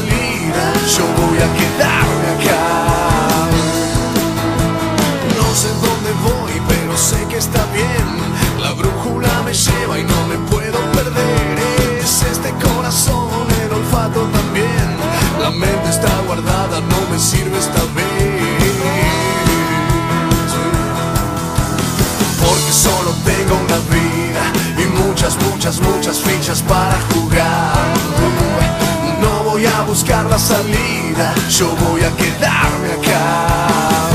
salida, yo voy a quedarme acá. No sé dónde voy, pero sé que está bien. La brújula me lleva y no me puedo perder. Es este corazón, el olfato también. La mente está guardada, no me sirve esta vez. Porque solo tengo una vida y muchas, muchas, muchas fichas para jugar. No voy a buscar la salida, yo voy a quedarme acá.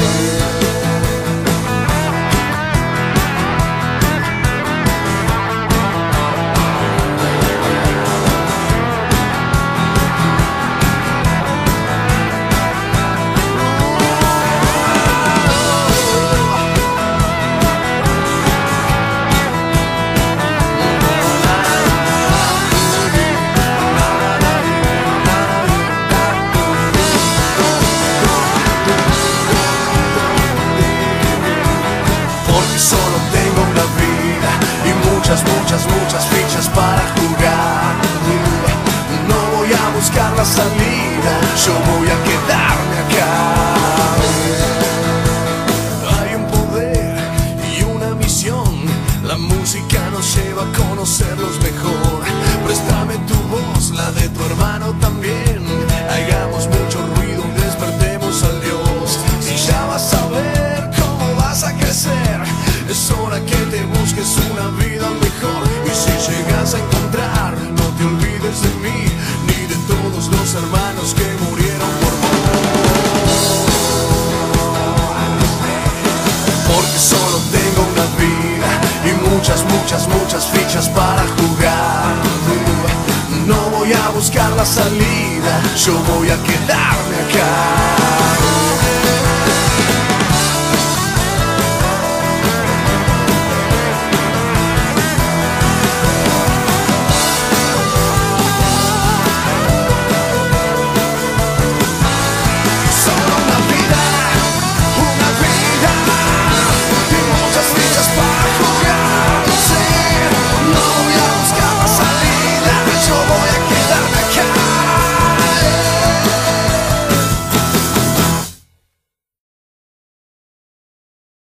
Solo tengo una vida y muchas, muchas, muchas fichas para jugar. No voy a buscar la salida, yo voy a quedarme acá. Hay un poder y una misión, la música nos lleva a conocerlos mejor. Préstame tu voz, la de tu hermano también. Hagamos mucho ruido y despertemos al Dios. Y ya vas a ver cómo vas a crecer. Es hora que te busques una vida mejor. Y si llegas a encontrar, no te olvides de mí, ni de todos los hermanos que murieron por vos. Porque solo tengo una vida y muchas, muchas, muchas fichas para jugar. No voy a buscar la salida, yo voy a quedarme acá.